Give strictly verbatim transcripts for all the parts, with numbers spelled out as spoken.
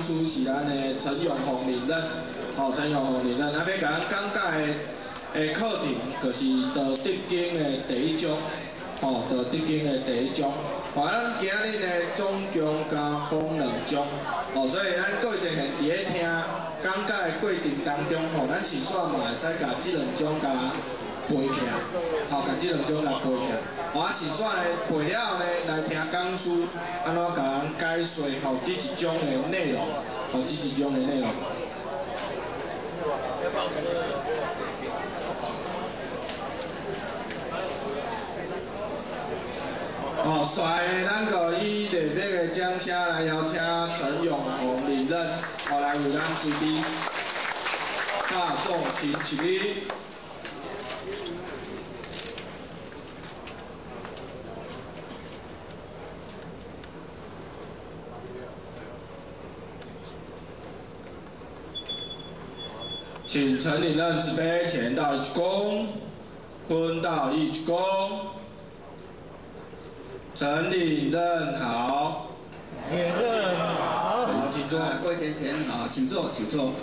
师是咱的陈永宏领任，吼、哦，陈永宏领任，啊，要甲咱讲解的课程就是道德经的第一章，吼、哦，道德经的第一章。吼，咱今日呢总共加讲两章，吼、哦，所以咱各位前伫咧听讲解的过程当中，吼、哦，咱是煞嘛会使甲即两章甲背起来，吼、哦，甲即两章甲背起来。吼，啊，是煞呢背了后呢，来听讲师安怎甲咱解说吼，即一章的内容，吼、哦，即一章的内容。哦，率咱个以热烈的掌声来邀请陈永宏领任，哦来为咱主持大众请起立。请陈领任慈悲前到一躬，坤到一鞠躬。陈领任好， 领任好， 好，请坐。 各位前贤好，请坐，请坐。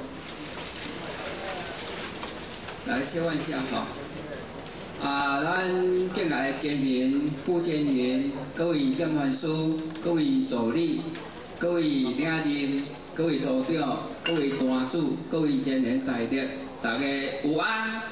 来切换一下哈。啊，咱进来前人、副前人、各位点传师、各位助理、各位领任、各位组长、各位单主、各位前贤大德，大家有安。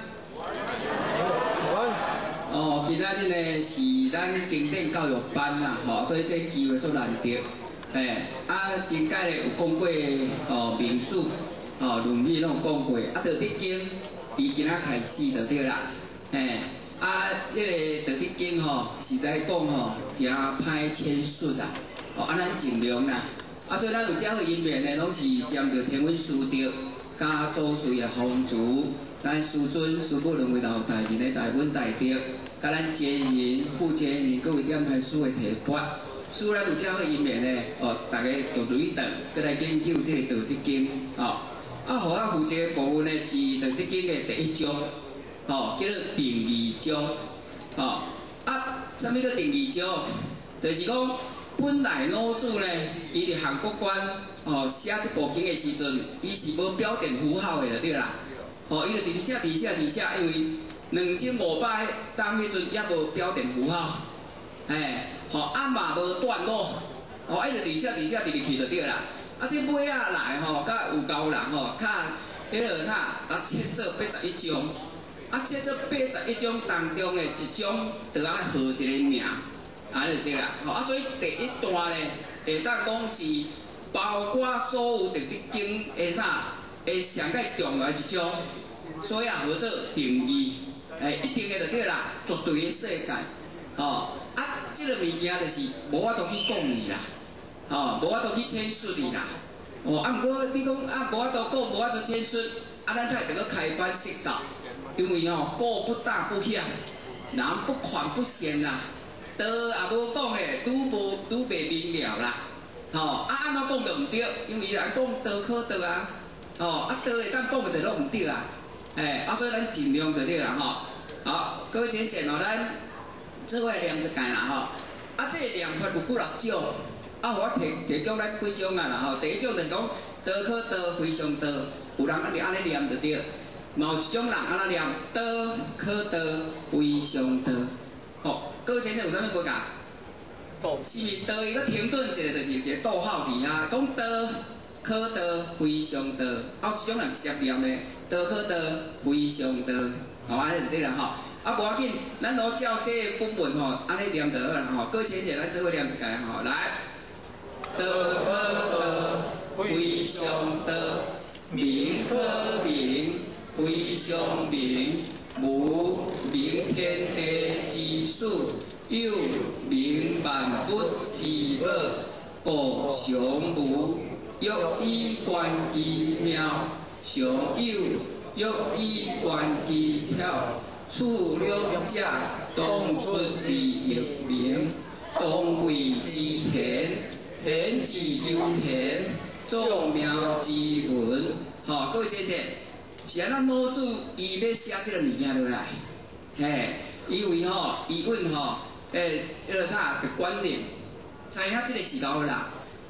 哦，今仔日呢是咱经典教育班啦，吼、哦，所以这机会足难得。诶、欸，啊，真解咧有讲过哦，名著哦，《论语》拢有讲过，啊，《道德经》伊今仔开始就对啦。诶、欸，啊，迄、那个《道德经》吼，实在讲吼，真歹浅述啦。哦，啊，咱尽量啦。啊，所以咱有遮好因缘呢，拢是沾着天文师德加祖师的风烛。咱师尊、师父两位老大人的大本大德，甲咱前人、副前人各位点传师的提拔，使咱有遮好因缘呢，哦，大家就如意等，搁来研究这个《道德经》哦。啊，互我负责的部分呢是《道德经》的第一章，哦，叫做定义章，哦。啊，啥物叫定义章？就是讲本来老师呢，伊伫韩国馆哦写这部经的时阵，伊是无标点符号的就对啦。哦，伊就直直写、直直写、直直写，因为两千五百当迄阵也无标点符号，哎，吼、哦、啊嘛无段落，哦，伊就直直写、直直写、直直去就对啦。啊，这尾仔来吼，甲有够人吼，较迄落啥啊，切做八十一章，啊，切做八十一章当中的一章，就爱号一个名，啊就对啦。吼、哦、啊，所以第一段咧，会当讲是包括所有《道德经》的啥。诶，上界重要的一种，所以啊，叫做定义，诶，一定的就对啦，绝对的世界，哦，啊，这个物件就是无法度去讲伊啦，哦，无法度去阐述伊啦，哦，啊，毋过你讲啊，无法度讲，无法度阐述，啊，咱才会个开班释教，因为吼，故不大不响，人不宽不贤啦，道也无讲诶，拄无拄袂明了啦，哦，啊，安怎讲就毋对，因为人讲道可道啊。哦，啊，道会当讲的拢毋对啦，诶、欸，啊，所以咱尽量就对啦吼。好，各位先生哦，咱做伙念一解啦吼。啊，这个念法有几六种，啊，互我提提供咱几种啊啦吼。第一种就是讲道可道，非常道，有人安尼安尼念就对。嘛有一种人安怎念道可道，非常道。哦，各位先生有啥物不讲？是咪道伊个停顿一下，就是一个逗号伫遐，讲道。可道非常道，啊，有一种人直接念咧，道可道非常道，吼，安尼就对啦吼。啊，无要紧，咱攞照这个本文吼，安尼念就好啦吼。各位先生，咱做伙念一下吼，来，道可道非常道，名可名非常名，无名天地之始，有名万物之乐，故常无。欲以观其妙，常有；欲以观其巧，处两者，当出离欲名。当谓之贤，贤之又贤，众妙之文。吼，各位先生，是啊，咱老师伊要写这个物件落来，嘿，因为吼，伊问吼，诶，迄个啥，观念，知影这个时候啦。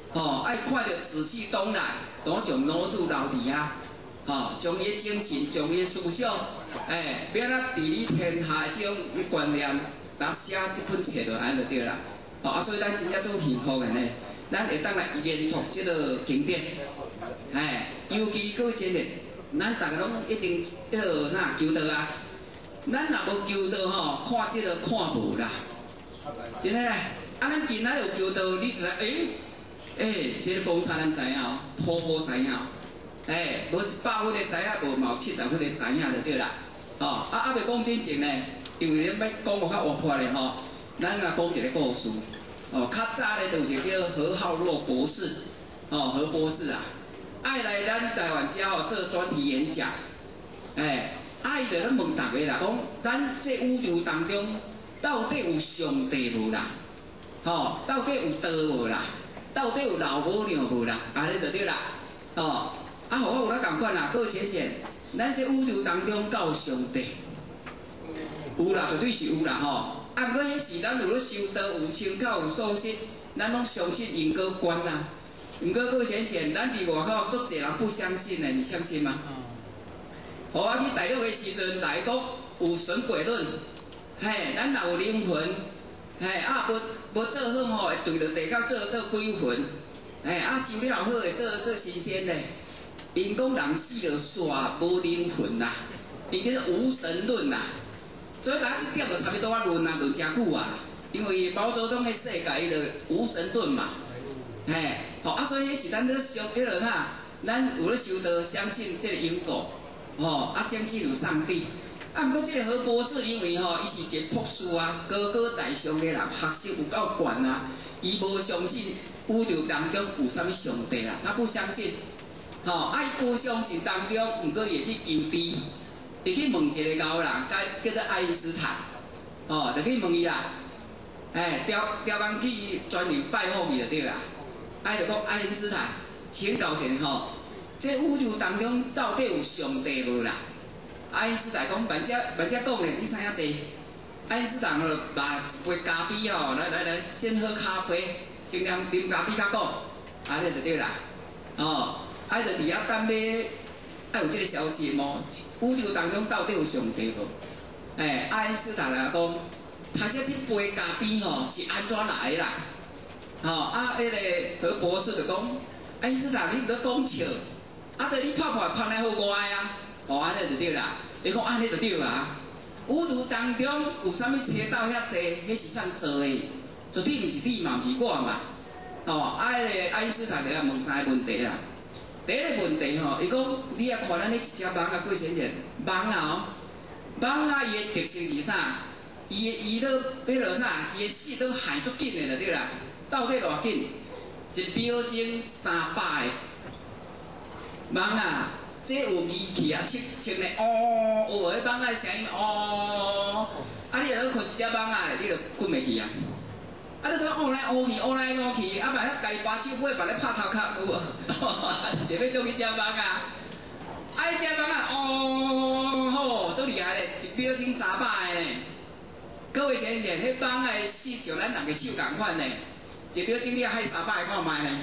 吼，爱看着仔细东来，拢将攞住留伫遐，吼，将伊精神、将伊思想，哎，变啊伫你天下即种观念，若写即本册就安就对啦。吼，啊，所以咱真正做幸福的呢，咱会当来研读即个经典，哎，尤其各位前日，咱逐个拢一定迄个啥求道啊，咱若无求道吼，看即个看无啦，真诶。啊，咱今仔有求道，你就知诶。诶，这个公差咱知影哦，普普知影，诶，无一百分的知影，无嘛有七十分的知影就对啦。哦，啊啊，未讲真正呢，因为咱要讲无较活泼的吼，咱啊讲一个故事。哦，较早咧就有一个叫何浩若博士，哦，何博士啊，爱来咱台湾遮哦做专题演讲，诶，啊伊就咧问大家啦，讲咱这宇宙当中到底有上帝无啦？吼，到底有道无啦？到底有老母娘无啦？安尼就对啦。哦，啊，互我有咧共款啦。各位浅浅，咱这宇宙当中有上帝，有啦，绝对是有啦吼。啊，毋过迄时咱有咧修道，有请教，有素质，咱拢相信因果观啦。毋过各位浅浅，咱伫外口足侪人不相信的，你相信吗？互我去大陆的时阵，来讲有神鬼论，嘿，咱若有灵魂。嘿，啊，无无做好吼，会对着地甲做做鬼魂。嘿，啊，修了好会做做神仙咧。因讲人死了煞无灵魂啦，伊叫做无神论啦。所以大家即点就差不多啊论啊，论真久啊。因为毛泽东的世界伊就无神论嘛。嘿，吼啊，所以迄是咱咧修迄落啥，咱有咧修道，相信即个因果，吼啊，相信有上帝。啊，毋过即个何博士，因为吼，伊是一个博士啊，高高在上的人，学识有够悬啊，伊无相信宇宙当中有啥物上帝啦，他不相信。吼、哦，啊，伊无相信当中，毋过伊会去求知，伊去问一个高人，叫做爱因斯坦，哦，就去问伊啦，哎，刁刁工去专门拜访伊就对啦，啊，就讲爱因斯坦，请教一下吼，这宇宙当中到底有上帝无啦？爱因斯坦讲，万只万只讲咧，你知影济？爱因斯坦吼，拿一杯咖啡吼，来来来，先喝咖啡，先啉啉咖啡较讲，安尼就对啦。哦，啊就伫遐等要，啊有即个消息无？宇宙当中到底有上帝无？哎，爱因斯坦来讲，他说这杯咖啡吼是安怎来啦？吼、哦，啊，迄、那个何博士就讲，爱因斯坦你毋要讲笑，啊，着你拍破拍来好乖啊。哦，安尼就对啦。你讲安尼就对啊。宇宙当中有啥物车道遐济，迄是啥做的？绝对毋是你嘛，毋是我嘛。哦，啊，迄个爱因斯坦就来问三个问题啦。第一个问题吼，伊讲你啊看咱迄一只蚊啊，过先生，蚊啊哦，蚊啊伊的特性是啥？伊的伊都迄落啥？伊的死都害足紧的就对啦。到底偌紧？一秒钟三百个蚊啊！这有机器啊，切切咧，哦，有无？迄蚊仔声音，哦，啊，你若去困一只蚊仔，你就困袂去啊。啊，你讲乌来乌去，乌来乌去，啊，万一家己把手尾，万一拍头壳，有无？是要中去只蚊仔。啊，迄只蚊仔，哦，好，足厉害咧，一秒钟三百个呢。各位先生，迄蚊仔死像咱人个手共款呢，一秒钟你啊害三百个看卖呢。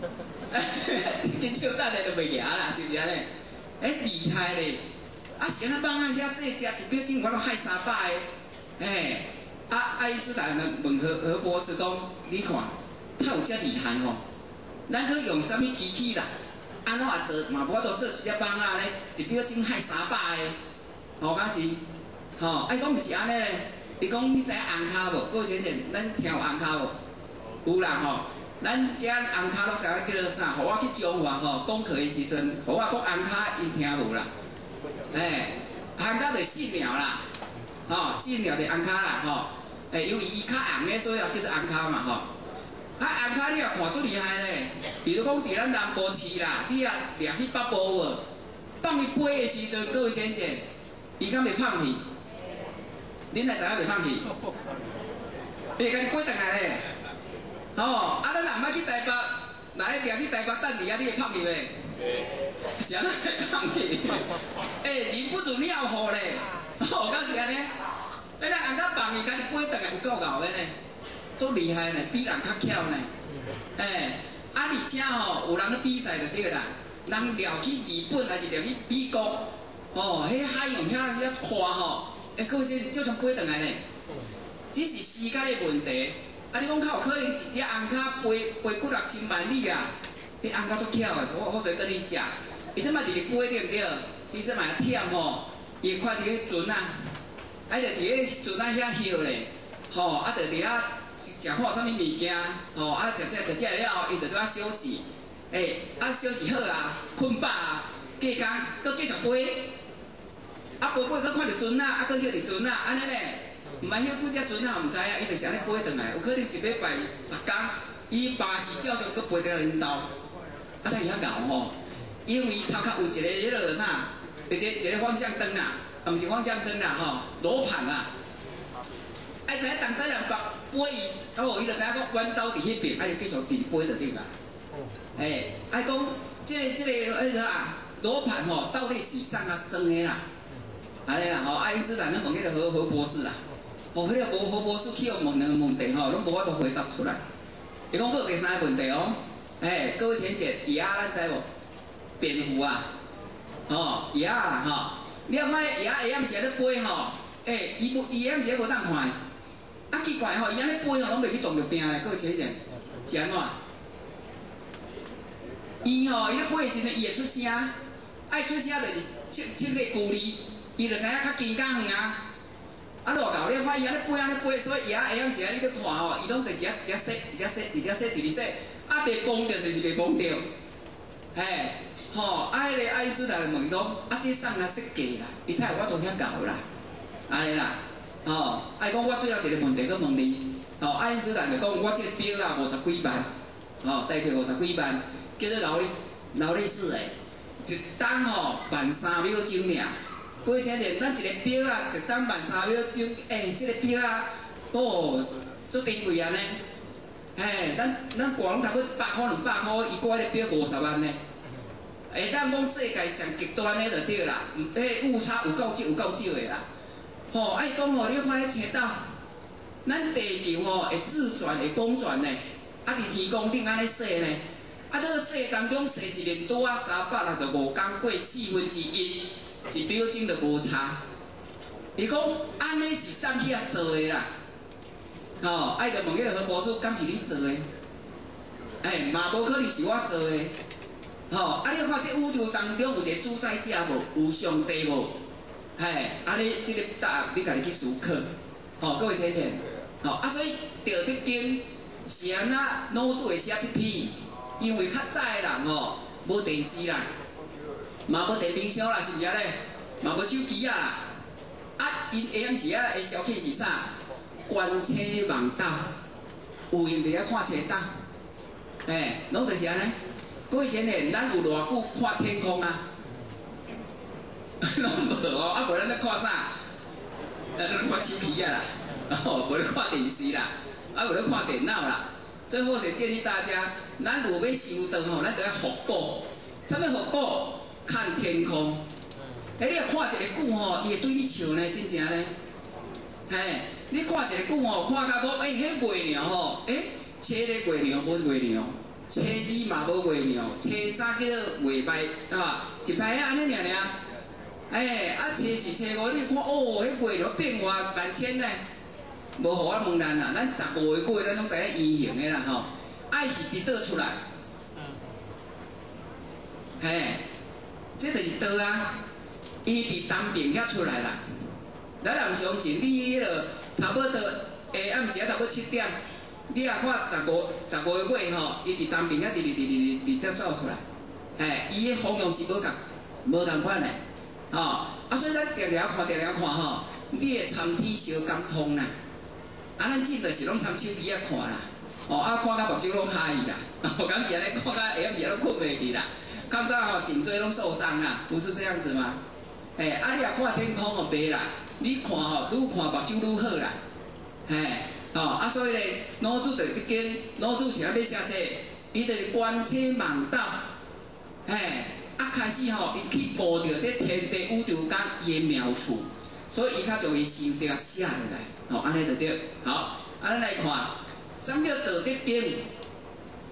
迄手等下就袂行啦，是毋是安尼？哎，厉害咧！啊，像咱蚊仔遐细只，一秒钟我都害三百个。哎，啊，爱因斯坦问何何博士讲，你看，他有遮厉害吼，咱去用啥物机器啦？安怎做嘛？无法度做一只蚊仔咧，一秒钟害三百个，吼，敢是？吼，啊，伊讲毋是安尼咧，伊讲你知影红骹无？各位先生，咱听有红骹无？有啦吼。咱遮红骹拢知影叫做啥？互我去中华吼讲课的时阵，互我讲红骹，伊听无啦。哎，红骹就细鸟啦，吼，细鸟就红骹啦，吼。哎，因为伊较红的，所以也叫做红骹嘛，吼。啊，红骹你也看足厉害咧。比如讲，伫咱南部市啦，你啊掠去北部无？放伊飞的时阵，各位先生，伊敢袂放去？恁来知影袂放去？伊甲你飞倒来咧。哦，啊，咱若毋捌去台北，来掠去台北等你啊，你会放去袂？是安怎会放去？哎，人不如鸟虎咧，吼，敢是安尼？哎，咱红甲放伊，家己飞倒来有够牛的呢，足厉害呢，比人较巧呢。哎， 啊，而且吼，有人咧比赛就对啦，人撩去日本还是撩去美国，哦，迄海洋遐遐看吼，会过先照常飞转来呢。只是时间的问题。啊，你讲较有可能一只红卡飞飞几六千万里啊？迄红卡足巧的，我我再跟你讲，伊即摆伫咧飞对不对？伊即摆忝吼，伊会看伫迄船啊，啊就伫迄船啊遐休咧，吼，啊就伫遐食看啥物物件，吼，啊食食食食了后，伊就伫遐休息，诶，啊休息好啊，困饱啊，过工搁继续飞，啊飞飞搁看着船啊，啊搁休伫船啊，安尼咧。 毋係迄幾隻船啊，毋知啊，伊就是安尼飛轉來，有可能一禮拜十工，伊巴士照常佫飛到恁兜，啊，但伊遐牛吼，因為頭殼有一個迄落啥，一個一個方向燈啦，啊，毋是方向燈啦吼，羅盤啦，啊，知影東西人北飛伊，哦，伊就知影講彎兜佇迄邊，啊，就繼續直飛就對啦。誒，啊講，即個即個迄個啊，羅盤吼，到底是啥啊裝的啦？安尼啦，吼，愛因斯坦咧問迄個何何博士啦。 哦，迄、那個何博士去互問兩個問題吼，攏無法度回答出來。伊講還有第三個問題哦，誒，各位淺淺，鴨咱知無？蝙蝠啊，哦，鴨啦吼，你啊看鴨下暗時咧飛吼，誒，伊無伊下暗時無當看，啊奇怪吼，伊安尼飛吼，攏袂去撞着病咧，各位淺淺，是安怎？伊吼，伊咧飛的時陣，伊會出聲，愛出聲就是切切個距離，伊就知影較近較遠啊。 啊，偌厚你看伊安尼飛安尼飛，所以伊啊下暗時啊，你去看吼，伊攏就是啊一隻說，一隻說，一隻說，一隻說，啊袂講着就是袂講着，嘿，吼，啊迄個愛因斯坦問伊講，啊這啥啊設計啦，伊太有法度遐厚啦，安尼啦，吼，啊伊講我最後一個問題佫問你，吼，愛因斯坦就講我這表啊五十幾萬，吼，大概五十幾萬，叫做勞力勞力士誒，一當吼慢三秒鐘爾。 各位先生，咱一個表啊，一當慢三秒鐘，誒、欸，即、這個表啊，哦，足珍貴安尼，誒，咱咱掛攏差不多一百塊、兩百塊，伊掛迄個表五十萬呢，會當講世界上極端的就對啦，迄誤差有夠少有夠少的啦，吼，愛講吼，你看迄青島，咱地球吼會自轉會公轉呢，啊佇天空頂安尼說呢，啊這個說當中說一年多啊三百六十五工過四分之一。 一秒鐘就無差，伊講安尼是啥去啊做的啦？吼，愛就問迄個何博士，敢是你做的？哎，嘛無可能是我做的。吼，啊，你看這宇宙當中有一個主宰者無？有上帝無？哎，啊你這個答案你家己去思考。吼，各位先生，吼，啊所以道德經是安那腦子會寫一篇，因為較早的人吼無電視啦。 嘛無電冰箱啦，是毋是啊咧？嘛無手機啊啦，啊，因下暗時啊會消遣是啥？觀車望島，有閒就遐看車島，誒，攏就是安尼。各位前年，咱有偌久看天空啊？攏無哦，啊無咱咧看啥？咱咧看手機啊啦，哦，無咧看電視啦，啊有咧看電腦啦。所以我是建議大家，咱如要修道吼，咱就要復古。啥物復古？ 看天空，哎，你若看一個久吼，伊會對你笑呢，真正呢。嘿，你看一個久吼，看到講，哎，迄月亮吼，哎，車個月亮無月亮，車字嘛無月亮，車三叫做月排，啊，一排啊安尼爾爾。哎，啊，車是車五，你看哦，迄月亮變化萬千呢，無互我問咱啦，咱十五個月咱攏知影異形的啦吼，愛是佇倒出來，嘿。 這就是道啊！伊佇東邊遐出來啦。咱若唔相信，你迄落差不多下暗時啊，差不多七點，你若看十五十五個月吼，伊佇東邊遐直直直直直直走出來。哎，伊迄方向是無共無共款的，吼、哦。啊，所以咱定定看定定看吼，你會參天小感通啦。啊，咱真就是攏參手機啊看啦。哦，啊看到目睭攏嗨啦，哦，敢是安尼看到下暗時攏困袂去啦。 看到吼頸椎攏受傷啦，不是這樣子嗎？哎，啊你若看天空哦袂啦，你看吼愈看目睭愈好啦，哎，吼啊所以咧，腦子就一間，腦子是要要寫寫，伊就是觀車望島，哎，啊開始吼伊去悟着這天地宇宙間伊的妙處，所以伊較容易想着寫落來，吼安尼就對。好，啊咱來看，什麼叫道德經？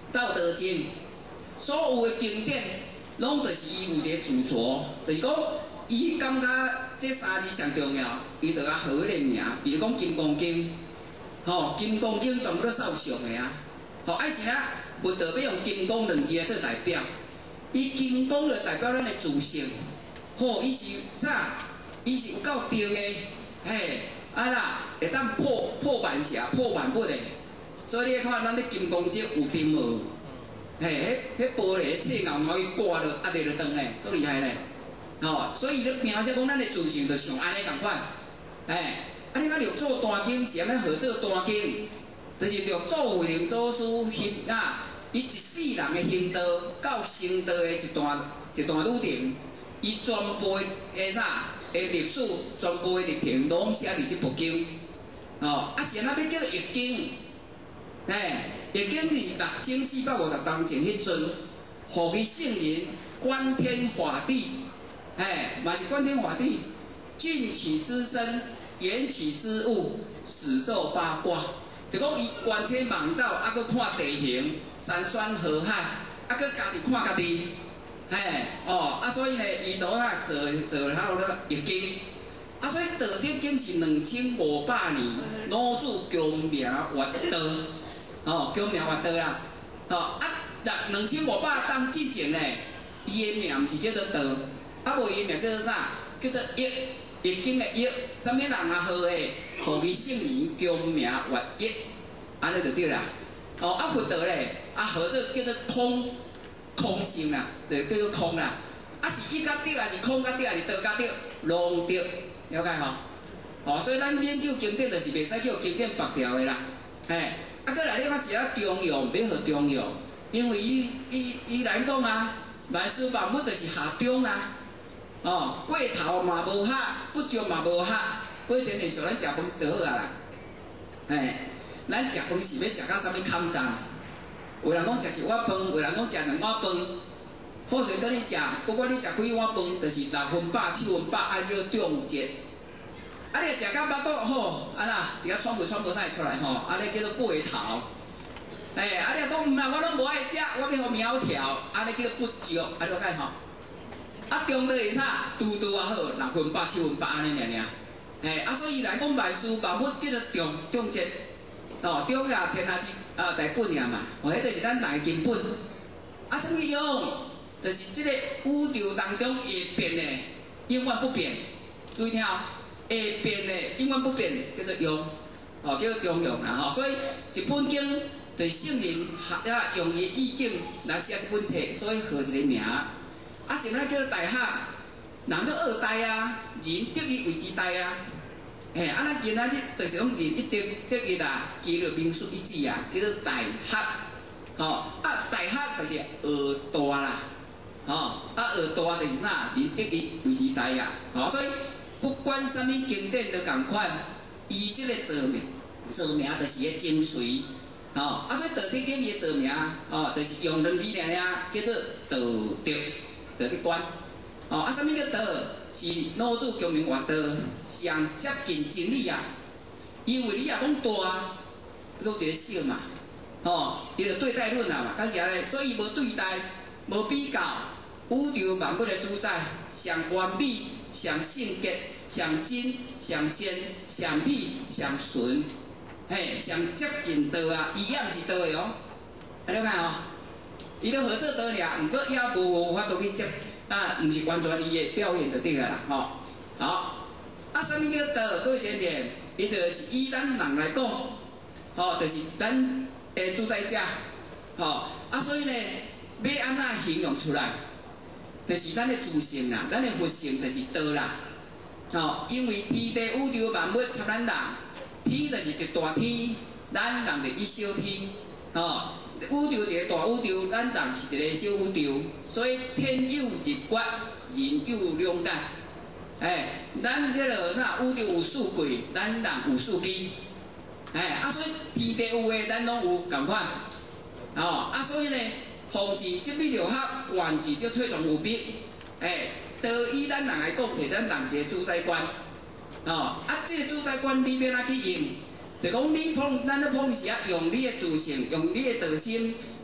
道德经，所有的经典，拢就是伊有一个主轴，就是讲伊感觉这三字上重要，伊就甲号迄个名，比如讲《金刚经》，吼，《金刚经》全部都扫俗的啊，吼，啊是啦，佛陀要用金刚两字来做代表，伊金刚就代表咱的自性，吼，伊是啥？伊是有够对的，嘿，啊啦，会当破破万邪、破万物的。所以你看，咱咧金刚经有定无？嘿，迄迄玻璃切牛毛伊刮落，压地就断嘞，足厉害嘞。吼，所以咧描写讲咱的自性就像安尼共款。嘿，啊你看六祖大经是安尼号做大经，就是六祖慧能祖师行啊，伊一世人的行道到成道的一段一段旅程，伊全部的啥？诶，历史全部的历程拢写伫即部经，哦，啊是安那要叫做易经，嘿，易经是六千四百五十当前迄阵，互伊圣人观天化地，嘿，嘛是观天化地，静起之身，言起之物，始奏八卦，就讲伊观测万道，啊，佮看地形、山川河海，啊，佮家己看家己。嘿，哦，啊，所以呢，伊都啊做做好了易经，啊，所以道德经是两千五百年老子功名越道，哦，功名越道啦，哦，啊，两两千五百当之前呢，伊的名毋是叫做道，啊，无伊名叫做啥？叫做易，易经的易，啥物人啊号的，互伊圣人功名越易，安尼就对啦。哦，啊，佛陀咧，啊号做叫做空。空性啦，就叫做空啦。啊是一甲对，还是空甲对，还是道甲对，拢对，了解吼？哦，所以咱研究经典就是袂使叫经典白条的啦。嘿，啊，过来你看是啊中庸，别学中庸，因为伊伊伊来讲啊，万事万物就是下中啊。哦，过头嘛无合，不足嘛无合。以前连像咱食饭就好啊啦。嘿，咱食饭是要食到啥物坎站？有人讲食一碗饭，有人讲食两碗饭。好势跟你食，不管你食几碗饭，就是六分饱、七分饱，爱叫中节。啊，你食到巴肚好，啊啦，伫遐喘气喘无啥会出来吼，啊，你叫做过头。哎，啊，你讲毋啦，我拢无爱食，我要互苗条，啊，你叫不足，啊，了解吼？啊，中道是啥？拄拄啊好，六分饱、七分饱安尼尔尔。哎，啊，所以来讲万事万物叫做中中节。哦，中呀天下之啊大本呀嘛，哦，迄就是咱大根本。啊，什么用？就是即个宇宙当中会变的，永远不变。注意听哦，会变的永远不变，叫做用，哦，叫做中庸啦吼。所以一本经就是圣人学啊用伊意境来写一本册，所以号一个名。啊，什么叫做大学？人叫二代啊，人得以为之代啊。嘿，啊，咱今仔日就是讲人一定得伊啦，记录民俗一致啊，叫做大学，吼、哦，啊，大学就是学大啦，吼、哦，啊，学大就是啥？人得以为之代啊，吼、哦，所以不管啥物经典都共款，伊即个造名，造名就是个精髓，吼、哦，啊，所以道德经伊造名，哦，就是用两字尔尔，叫做道德，道德观，哦，啊，啥物叫道？是老子功名越道上接近真理啊！因为你也讲大，都一个小嘛，吼，伊就对待论啊嘛，敢是安尼，所以无对待，无比较，宇宙万物的主宰，上完美、上圣洁、上真、上善、上美、上纯，嘿，上接近道啊！伊也毋是道的哦，安尼看哦，伊都合作道俩，毋过也无法度去接。啊，毋是完全伊的表现就对了啦，吼、哦。好，啊，啥物叫道？各位先生，伊就是以咱人来讲，吼、哦，就是咱诶主宰者，吼、哦。啊，所以呢，要安怎形容出来，就是咱的自性啦，咱的佛性就是道啦，吼、哦。因为天地宇宙万物插咱人，天就是一大天，咱人就一小天，吼、哦。宇宙一个大宇宙，咱人是一个小宇宙，所以天有日月，人有两眼。哎，咱这个啥宇宙有四季，咱人有四季。哎，啊，所以天地有诶，咱拢有共款。哦，啊，所以呢，凡是即笔六合，原是就推崇有笔。哎，都以咱人来讲，摕咱人一个主宰观。哦，啊，这个主宰观你要哪去用？就讲你碰，咱咧碰时啊，用你的自性，用你的道心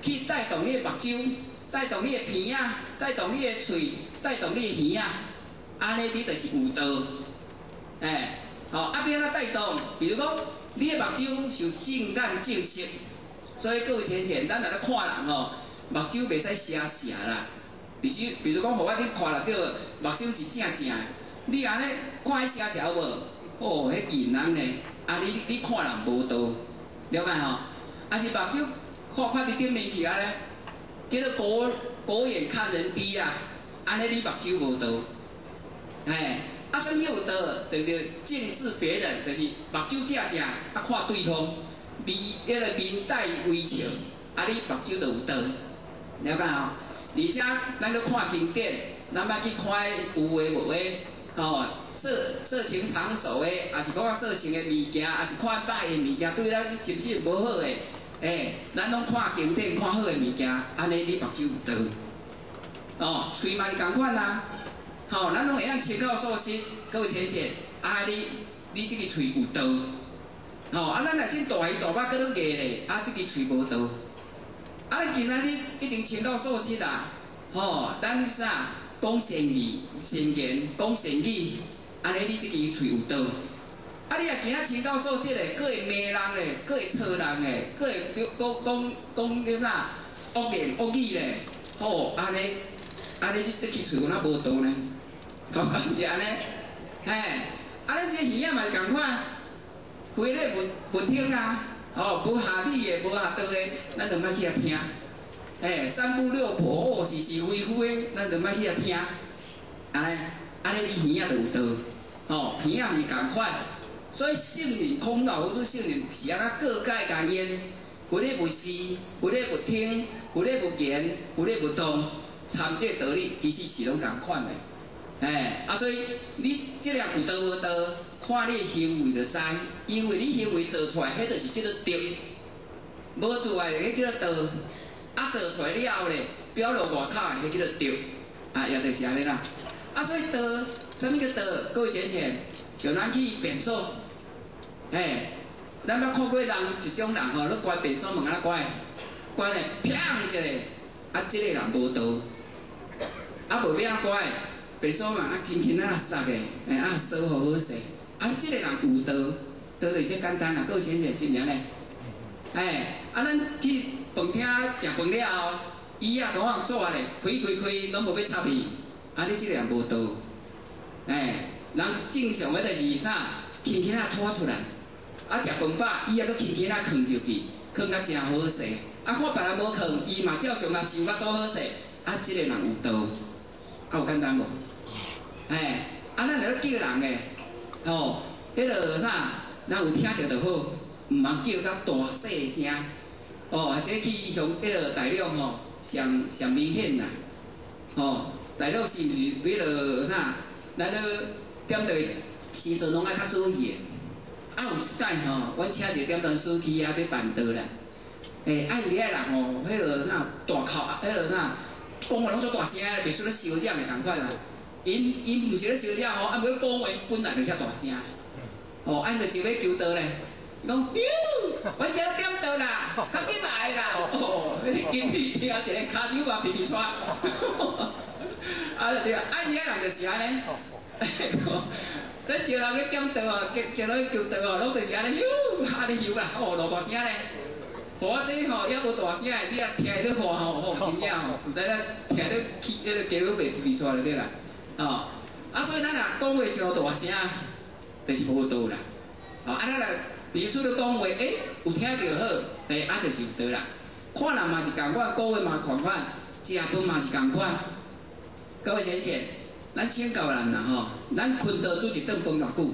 去带动你的目睭，带动你的鼻啊，带动你的喙，带动你的耳啊，安尼你就是有道。哎，吼、哦，啊，变啊带动，比如讲你的目睭是正眼正色，所以各位先生，咱来咧看人吼，目睭袂使瞎瞎啦。比如，比如讲，互我你看了着目睭是正正的，你安尼看迄瞎瞎有无？哦，迄艺人呢？啊，你你看人无道，了解吼？啊是目睭看看伫顶面去啊咧，叫做狗狗眼看人低啦，安尼你目睭无道，哎。 啊，什么有道？对着正视别人，就是目睭正正，啊看对方，面迄个面带微笑，啊你目睭就有道，了解吼？而且咱要看经典，咱要去看有话无话，吼色色情场所的，也是讲色情的物件，也是看歹的物件，对咱是不是无好的？诶，咱拢看经典，看好的物件，安尼你目睭有道。哦，喙嘛是共款啦。 吼、哦，咱拢会当亲口说实，各位先生，啊你你即个喙有道，吼、哦，啊咱若真大鱼大肉搁咧硬咧，啊即个喙无道，啊今仔日一定亲口说实啦，吼、哦，咱啥讲善意、善言、讲善语，安尼你即个喙有道，啊你若今仔亲口说实咧，搁会骂人咧，搁会吵人咧，搁会讲讲讲叫啥恶言恶语咧，吼、哦，安尼安尼你即个喙有哪无道呢？ 讲是安尼，嘿，啊，咱这耳仔嘛是共款，开咧不不听啊，哦，无下理的，无下道的，咱就莫去遐听。嘿，三姑六婆哦，是是非非的，咱就莫去遐听。安尼，安尼你耳仔就有道，哦，耳仔是共款。所以圣人孔老夫子圣人是安那各界共言，不咧不思，不咧不听，不咧不言，不咧不动，参这道理其实是拢共款的。 哎，啊，所以你即个有道无道，看你行为就知，因为你行为做出来，迄就是叫做对，无做出来迄叫做道，啊，做出来了后咧，表露外口迄叫做对，啊，也就是安尼啦。啊，所以道，什么叫道？各位先生，像咱去便所，哎，咱捌看过人一种人吼，你关便所门安怎关？关咧，砰一下，啊，即个人无道，啊，无要安怎关？ 便所嘛，啊轻轻啊塞的，哎啊收好好势，啊即个人有道，道就遮简单啦，各位先生是毋是安尼？哎，啊咱去饭厅食饭了后，椅仔同样煞咧，开开开，拢无要插去，啊你即个人无道，哎，人正常的就是啥，轻轻啊拖出来，啊食饭饱，椅仔搁轻轻啊囥入去，囥甲真好势，啊看别人无囥，伊嘛照常啊想甲做好势，啊即个人有道，啊有简单无？ 哎，啊，咱著咧叫人诶，吼，迄落啥，咱有听着就好，毋通叫甲大细声，哦，这去向迄落大量吼，上上明显啦，吼，大量是毋是迄落啥，咱咧点着时阵拢爱较注意诶，啊有一摆吼，阮请一个点传书记啊要办道啦，诶，啊有遐人吼，迄落啥大口，迄落啥，讲话拢做大声诶，袂说咧嚣张诶共款啦。 因因毋是咧小声吼，啊，尾讲话本来就遐大声，哦，按着想要求道咧，讲，哟，阮遮点道啦，较紧来啦，哦，经理听一个骹手嘛皮皮喘，啊对啊，啊伊遐人就是安尼，咱招人去点道哦，叫人去求道哦，拢就是安尼，哟，安尼游啦，哦，偌大声咧，互我这吼也无大声，你啊听咧话吼，吼真正吼，毋知咱听咧起迄个鸡母皮皮喘就对啦。 哦，啊，所以咱若讲话伤大声，就是无道啦。哦，啊，咱若比如说咧讲话，诶，有听着好，诶，啊，就是有道啦。看人嘛是共款，讲话嘛共款，食饭嘛是共款。各位先生，咱请教人啦吼，咱昆道煮一顿饭偌久？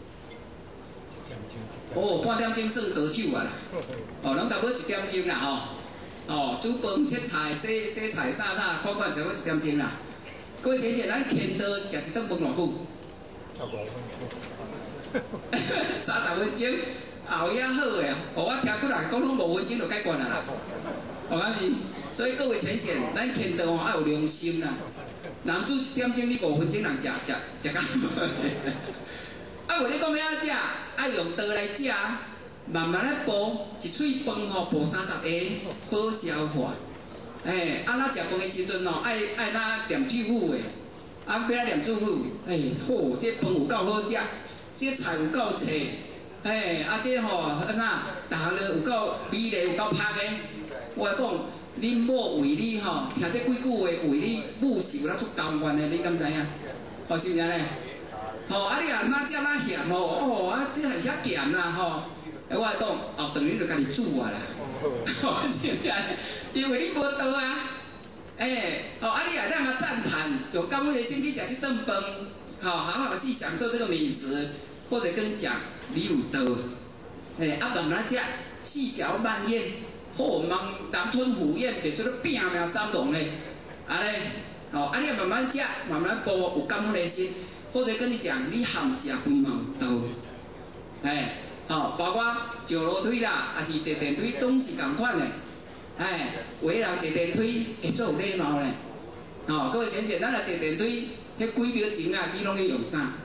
哦，半点钟算高手啊啦。哦，拢差不多一点钟啦吼。哦，煮饭、切菜、洗洗菜、啥啥，看看差不多一点钟啦。 各位先生，咱牵刀食一顿饭偌久？超过五分钟。三十分钟，后也好诶，互我听过来讲拢五分钟就解决啦啦。我讲是，所以各位先生，咱牵刀吼要有良心啦。人煮一点钟，你五分钟人食食食甲无？啊，或者讲要安怎食？爱用刀来食， 慢慢咧煲，一喙饭吼煲三十下，好消化。哎，啊，咱食饭的时阵吼，爱爱咱念祝福的，啊，要念祝福，哎，好，这饭有够好食，这菜有够脆，哎，啊，这吼安那，逐项都有够美丽，有够拍的。我讲，恁某为你吼，听这几句话，为你母是有咱足甘愿的，你敢知影？哦，是毋是安尼？吼，啊，你若哪食哪咸吼，哦，啊，这还遐咸啦吼。哎，我讲，后顿你就家己煮啊啦，吼，是毋是安尼？因为你无倒啊，哎，哦，啊，你也让他赞叹，有甘味的心去食这顿饭，好，好好去享受这个美食，或者跟你讲，你有倒，哎，啊，慢慢食，细嚼慢咽，好，慢狼吞虎咽，别说你拼命三龙嘞，安尼，哦，啊，你慢慢食，慢慢煲，有甘味的心，或者跟你讲，你含食饭嘛有倒，哎。哦，包括坐楼梯啦，也是坐电梯，拢是共款的。哎，有个人坐电梯会做有礼貌呢。哦，各位先生，咱若坐电梯，迄几秒钟啊，你拢咧用啥？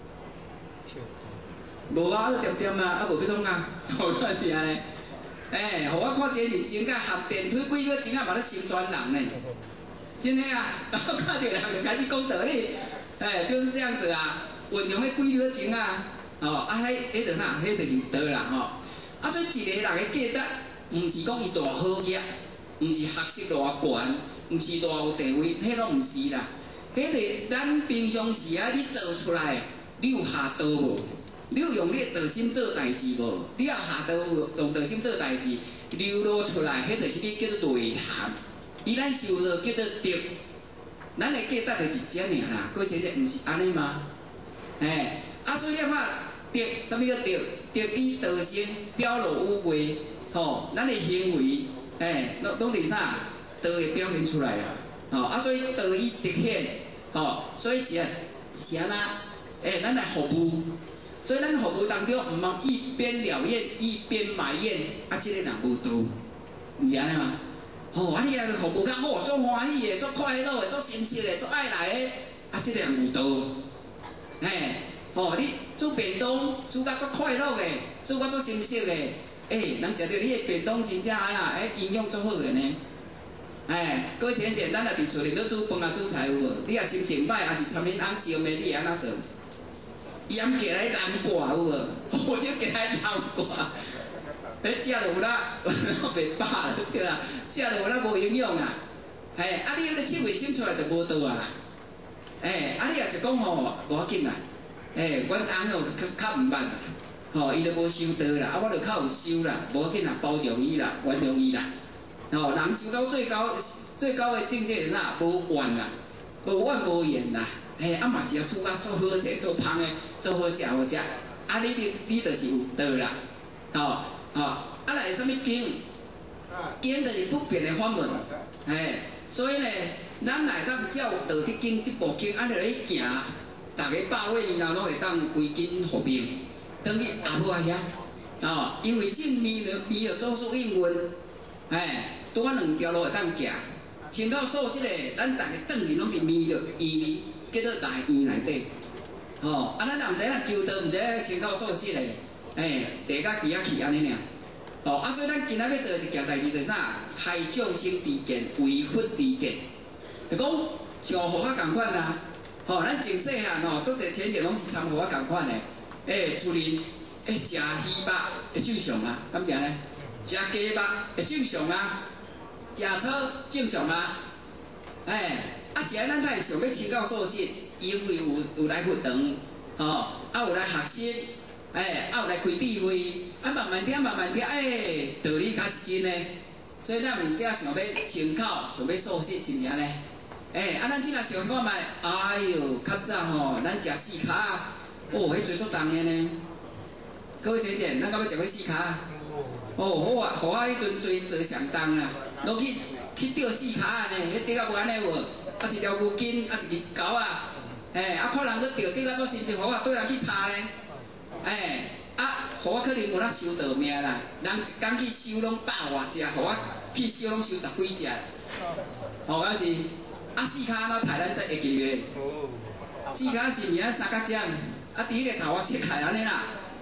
无啊，点点啊，啊无要创啊，好看是安尼。哎，互我看这认真甲合电梯几秒钟啊，嘛咧心酸人呢。真的啊，然后看到人就开始讲道理。哎，就是这样子啊，运用迄几秒钟啊。哦，啊，迄迄着啥？迄就是道啦，吼。啊，所以一个人的价值，毋是讲伊偌好业，毋是学识偌悬，毋是偌有地位，迄拢毋是啦。迄个咱平常时啊，你做出来，你有下道无？你有用你的道心做代志无？你要下道用道心做代志，流露出来，迄就是你叫做内涵。伊咱受到叫做德，咱的价值就是这尔啦。各位先生，毋是安尼吗？哎，啊，所以啊嘛。德，什么叫德？德以道心表露无为，吼，咱的行为，哎，拢拢伫啥？道会表现出来啊，吼，啊，所以道以凸显，吼，所以是啊，是安那，哎，咱来服务，所以咱服务当中毋通一边了厌一边埋怨，啊，即个人无道，毋是安尼嘛？吼，啊，你啊服务较好，足欢喜的，足快乐的，足心实的，足爱来的，啊，即个人有道，哎。哦，你煮便当煮甲足快乐的，煮甲足心实的，哎，人食到你的便当真正安那，哎，营养足好的呢。哎，各位先生，咱若伫厝里咧煮饭啊煮菜有无？你若心情歹，也是参恁翁烧面，你会安怎做？盐加来南瓜有无？或者加来南瓜，哎，食着有啦，袂饱啦，对啦，食着有啦无营养啦。哎，啊，你迄个七卫生出来就无倒啊啦。哎，啊，你若是讲吼，无要紧啦。哎，阮翁吼较较毋捌，吼，伊就无收道啦，啊，我就较有收啦，无要紧啦，包容伊啦，原谅伊啦。吼，人修到最高最高的境界是啥？无怨啦，无怨无言啦。哎，啊嘛是要煮甲做好势、做芳的、做好食好食。啊，你你你就是有道啦，吼吼。啊，来什么经？经就是不变的法门。哎，所以呢，咱来当照道德经这部经，安尼来行。大家百位年老拢会当归根复命，等于阿母啊遐，哦，因为正面了面了做出应运，哎，拄啊两条路会当行，穿到素质嘞，咱大家转去拢伫面了医叫做大院内底，哦，啊咱人毋知咱求道，毋知穿到素质嘞，哎，地甲地啊去安尼尔，哦，啊所以咱今仔要做一件代志就是啥？害众生之见，为佛之见，就讲像互我共款啦。吼，咱从细汉吼，做者前者拢是参互我共款的。诶，厝里诶食鱼肉会正常啊，敢是安尼？食鸡肉会正常啊，食草正常啊。诶，啊是安咱才会想要请教素质，因为有有来佛堂，吼，啊有来学习，诶，啊有来开智慧，啊慢慢听慢慢听，诶，道理较是真诶。所以咱毋则想要参考，想要素质，是毋是安尼？哎，啊，咱即若想看卖，哎哟，较早吼，咱食四卡，哦，迄做足重的呢。各位姐姐，咱敢要食过四卡？哦，好啊，互我迄阵做做上当啦，拢去去钓四卡呢，迄钓啊无安尼无，啊一条牛筋，啊一支钩啊，哎，啊看人去钓，钓啊做心情好啊，对人去查呢，哎，啊，互我可能有咱收道命啦，人一工去收拢百外只，互我去收拢收十几只，哦，敢是？啊，四卡安怎刣咱才会记个？四卡是毋是咱三角针？啊，第一个头我切开安尼啦，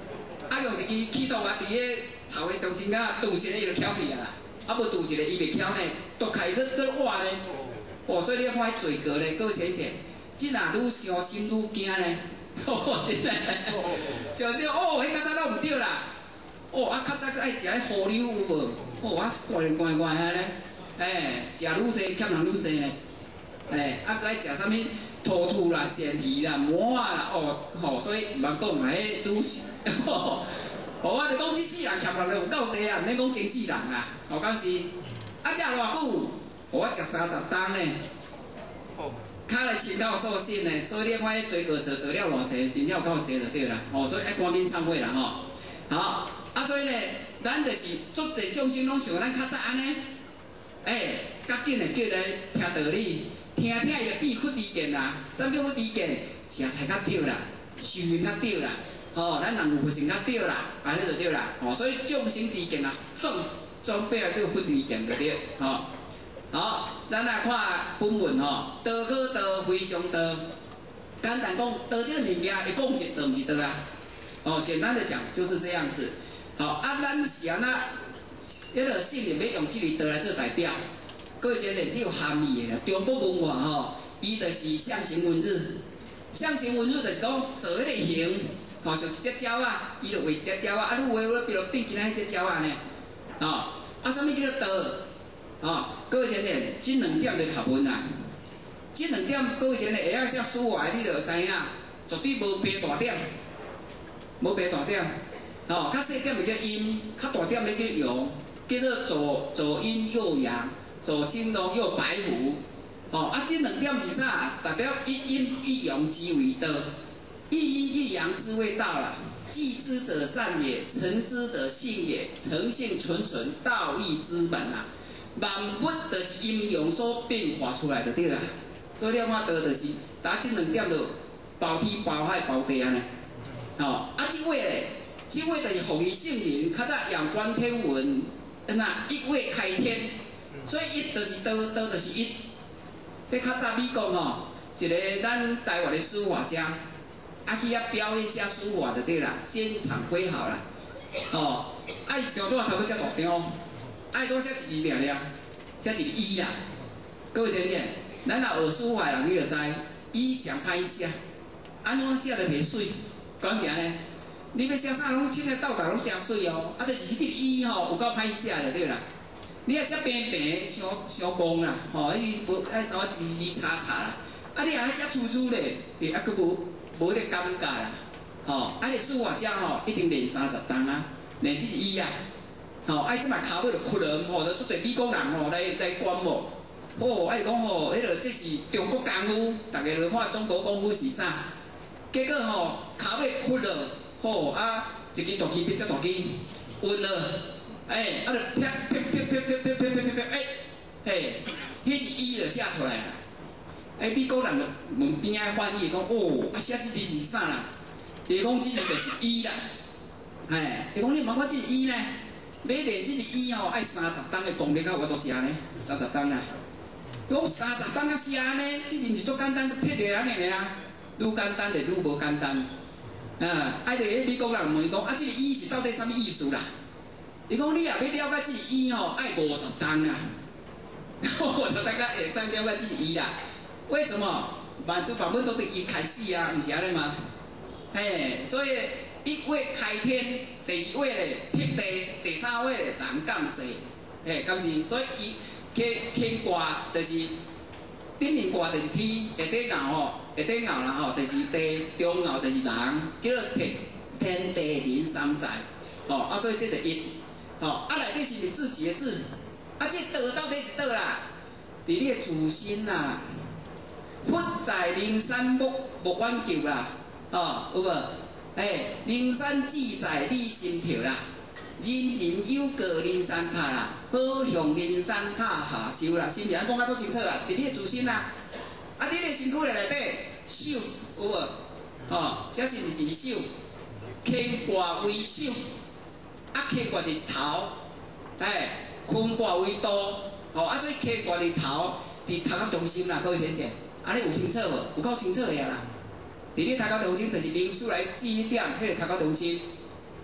啊用一支起动啊，伫个头的中心啊，拄一个伊就翘起啊啦，啊无拄一个伊袂翘呢，都开搁搁活呢。哦，所以你看迄嘴角咧，搁浅浅，即若愈伤心愈惊呢。哦，真诶，小小哦，迄较早拢毋对啦。哦，啊较早搁爱食迄胡柳有无？哦，啊怪怪怪啊咧，哎，食愈济欠人愈济呢。哎，啊搁爱食啥物兔兔啦、鳝鱼啦、毛啊啦，哦，吼，所以毋通讲嘛，迄愈哦，哦，我就讲即世人欠人有够济啊，毋免讲真世人啊，哦，敢是？啊，食偌久？我食三十担呢。哦。骹来穿到瘦身呢，所以你看迄水果做做了偌济，真了够济就对啦。哦，所以爱赶紧忏悔啦吼。好，啊，所以呢，咱就是足济众生拢像咱较早安尼，哎，较紧的叫来听道理，听听伊就变佛知见啦。啥叫佛知见？食菜较对啦，修行较对啦，哦，咱人有佛性较对啦，安尼就对啦。哦，所以众生知见啊，总总变这个佛知见就对，吼。好，咱来看本文吼，道可道，非常道。简单讲，道这个物件，伊讲一道，毋是道啊。哦，简单的讲就是这样子。好，啊，咱是安那，迄个信念要用这个道来做代表。各位先生，只有含义的啦。中国文化吼，伊就是象形文字。象形文字就是讲做迄个形，吼，像一只鸟啊，伊就画一只鸟啊，啊，你画画变变成迄只鸟啊呢。哦，啊，啥物叫做道？哦，各位先生，这两点就学问啦。这两点，各位先生会晓写书法，你就知影，绝对无白大点，无白大点。哦，较细点就叫阴，较大点就叫阳，叫做左左阴右阳，左青龙右白虎。哦，啊，这两点是啥？代表一阴一阳即为道，一阴一阳之谓道啦。既知者善也，诚知者信也，诚信纯纯，道义之本啊。万物就是阴阳所变化出来的对啦，所以你看道就是打这两点就包天包海包地安尼。哦，啊，这位咧，这位就是弘于圣人，较早仰观天文，那一位开天，所以一就是道，道就是一。迄较早美国吼，一个咱台湾的书法家，啊去遐表演写书法就对啦，现场挥毫啦。哦，啊伊上早头要写大张。爱多写一字了了，写一个一啦。各位先生，咱若学书法人，你就知，一上歹写，安怎写就袂水。讲啥呢？你要写啥拢凊彩斗斗拢真水哦，啊，就是迄个一吼有够歹写就对啦。你若写平平，伤伤光啦，吼，伊无爱怎字字叉叉啦。啊，你若写粗粗咧，伊还佫无无迄个感觉啦。吼，啊，迄书法家吼一定练三十档啊，练这个一啊。吼，啊，即摆骹尾就屈了，吼，就做侪美国人吼来来观摩。哦，啊，是讲吼，迄个这是中国功夫，大家就看中国功夫是啥。结果吼，骹尾屈了，吼啊，一支大旗变只大旗，晕了，哎，啊，就啪啪啪啪啪啪啪啪啪，哎，嘿，迄一字就写出来啦。哎，美国人就问边仔翻译讲，哦，啊，写这字是啥啦？伊讲这字就是一啦，哎，伊讲你问我这是一呢？要练这个椅吼，爱三十档的功力，到我都是安尼，三十档啊。讲三十档啊是安尼，这件是足简单，撇个安尼尔啊，愈简单就愈无简单。啊，啊，就迄美国人问伊讲，啊，这个椅是到底啥物意思啦？伊讲你也要了解这个椅吼，爱五十档啊。五十档啊，会当了解这个椅啦。为什么？万事万物都是一开始啊，毋是安尼吗？嘿，所以一位开天。第二位咧辟地，第三位咧人降世，诶，敢是？所以伊起起卦就是顶面卦就是天，下底爻吼，下底爻啦吼，就是地，中爻就是人，叫做天天地人三载，哦，啊，所以这个一，哦，啊内底是你自己的字，啊，这道到底是道啦？伫你的自心啦，佛在灵山木木挽救啦，哦，有无？哎，灵山自在你心头啦，人人有过灵山塔啦，好向灵山塔下修啦，是毋是安讲啊足清楚啦？伫你的自身啦，啊，你的身躯内底手有无？哦，这是一手，乾卦为手，啊，乾卦是头，哎，坤卦为刀，哦，啊，所以乾卦是头，伫头壳中心啦，各位先生，安尼有清楚无？有够清楚个啦。伫你头壳中心就是灵枢来指点迄个头壳中心，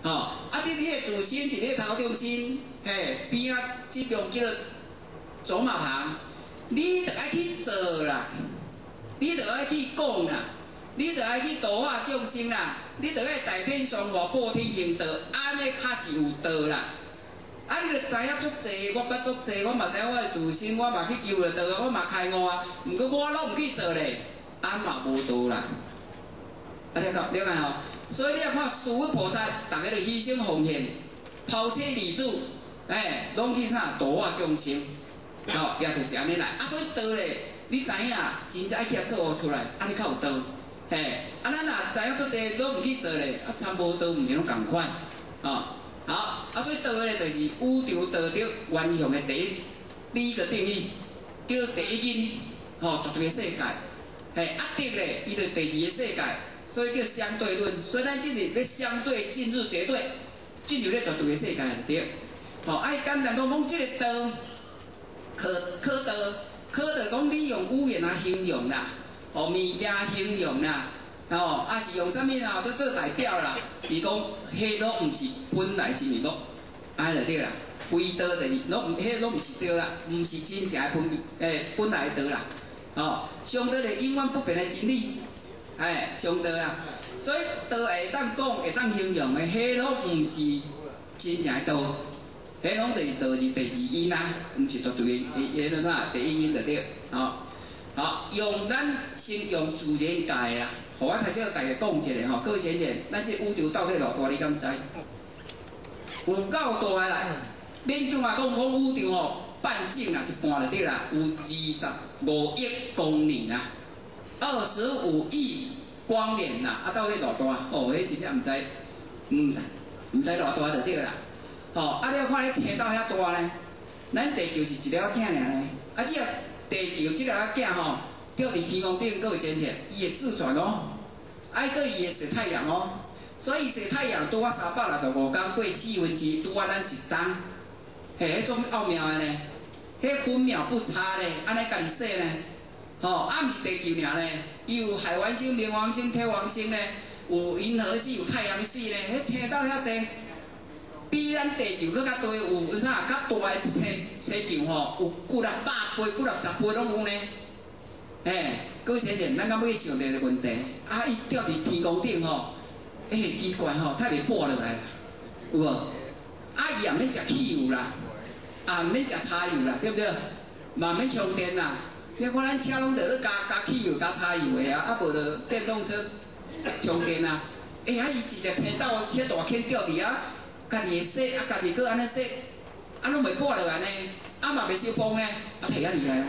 吼、哦，啊，伫你个自身伫你头中心，嘿，边啊，即种叫做走马旁，你着爱去做啦，你着爱去讲啦，你着爱去度化众生啦，你着爱大天上化，报天行道，安尼较是有道啦。啊，你着知影足济，我捌足济，我嘛知影我的自身，我嘛去求了道，我嘛开悟啊，毋过我拢毋去做咧，安嘛无道啦。啊，听到了解吼？所以你要看诸佛菩萨，逐个就牺牲奉献，抛车离主，哎，拢去啥度化众生，吼、哦，也就是安尼来。啊，所以道咧，你知影，真正爱去做出来，啊，你较有道。嘿，啊，咱若知影足济，拢毋去做咧，啊，参无道，毋是拢共款，哦。好，啊，所以道咧就是宇宙道德原向的第一第一个定义，叫第一因，吼、哦，绝对的世界。嘿，啊德咧，伊就第二个世界，所以叫相对论。所以咱即日要相对进入绝对，进入咧绝对的世界对。吼、哦，爱简单讲讲即个道，可可道，可道讲你用语言来形容啦，哦，物件形容啦。哦，啊是用啥物啦？都做代表啦。伊讲，迄拢毋是本来之物咯，安尼就对啦。非道就是，拢毋，迄拢毋是道啦，毋是真正本诶本来道啦。哦，上道是永远不变的真理，哎，上道啦。所以道会当讲，会当形容的，迄拢毋是真正的道，迄拢就是道是第二因啦，毋是绝对的，迄迄啥第一因就对。哦，好，用咱先用自然界啦。互我开始大家讲一下吼，各位浅浅，咱这宇宙到底偌大？你敢知？有够大啦！勉强嘛讲讲宇宙吼，半径啦一半就对啦，有二十五亿公里啦，二十五亿光年啦，啊到底偌大？哦，迄真正毋知，毋知，毋知偌大就对啦。吼、哦，啊你要看你青到遐大呢？咱地球是一粒仔囝尔呢，啊只要地球即粒仔囝吼。吊伫天空顶，各位浅浅，伊会自转哦，爱个伊会晒太阳哦，所以晒太阳拄啊三百六十五工过四分之拄啊咱一冬，嘿，迄种奥妙的呢，迄分秒不差咧，安尼家己说呢，吼、哦，啊毋是地球尔呢，伊有海王星、冥王星、天王星呢，有银河系、有太阳系呢，迄青到遐济，比咱地球搁较多，有啥较大的星星球吼，有几六百倍、几六十倍拢有呢。哎，各位先生，咱敢要去想这个问题？啊，伊吊伫天空顶吼，哎，奇怪吼，太袂破落来，有无？啊，伊也免食汽油啦，啊，毋免食柴油啦，对不对？嘛免充电啦。你看咱车拢着咧加加汽油、加柴油的啊，啊无着电动车充电啊。哎啊，伊一只青岛遐大坑吊伫啊，家己会洗，啊家己搁安尼洗，啊拢袂破落来呢，啊嘛袂烧风呢，啊摕遐厉害吼。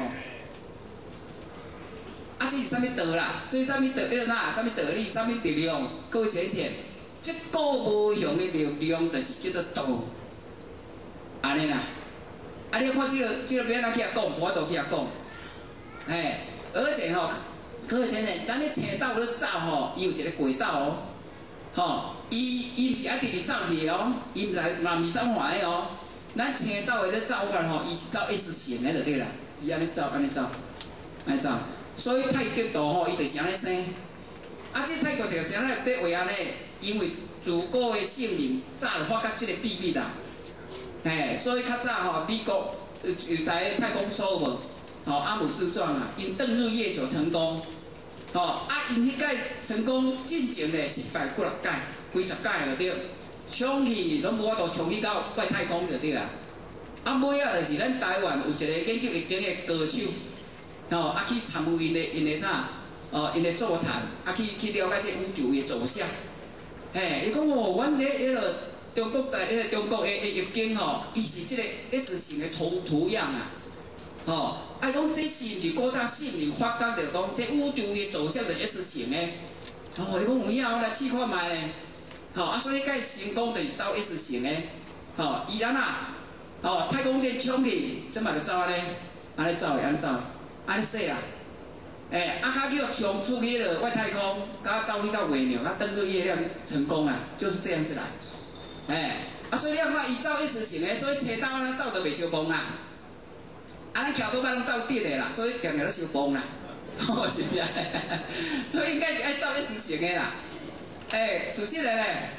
啊，这是啥物道啦？这是啥物道？迄个哪？啥物道理？啥物力量？各位浅浅，这个无用的力量，就是叫做道。安尼啦。啊，你看这个，这个别人去遐讲，我都去遐讲。嘿，而且吼、哦，各位浅浅，咱咧青道咧走吼，伊有一个轨道哦。吼，伊伊毋是爱直直走去哦，伊毋是嘛毋是走环的哦。咱青道的咧走法吼，伊是走 S 型的就对啦。伊安尼走，安尼走，安尼走。所以泰国道吼，伊就是安尼生。啊，这泰国就是安尼要为安尼，因为自古的圣人早就发觉这个秘密啦。嘿，所以较早吼，美国有台太空梭无，吼阿姆斯壮啊，因登入月球成功，吼啊因迄届成功进前咧失败几六届，几十届就对，冲去拢无法度冲去到外太空就对啦。啊尾啊就是咱台湾有一个研究易经的高手。吼，啊去参与因的因的啥？哦，因的座谈，啊去去了解这宇宙的走向。嘿，伊讲哦，阮迄迄个中国的迄个中国的的易经吼，伊是即个 S 型的图图样啊。吼，啊讲这是毋是古早圣人发觉着讲，这宇宙的走向是 S 型的。哦，伊讲有影，我来试看卖咧。吼，啊所以该成功就是走 S 型的。吼，伊安那，吼太空舰冲去，怎嘛就走安尼？安尼走会安走？安尼说啦，诶、欸，啊，较叫冲出去了外太空，甲走去到月亮，啊，登陆月亮成功啦，就是这样子啦。诶、欸，啊，所以你要看伊走 S 型的，所以车道呢走着袂烧风啦。啊，咱桥头摆拢走直的啦，所以常常咧烧风啦。吼，是啊，所以应该是爱走 S 型的啦。诶、欸，事实咧，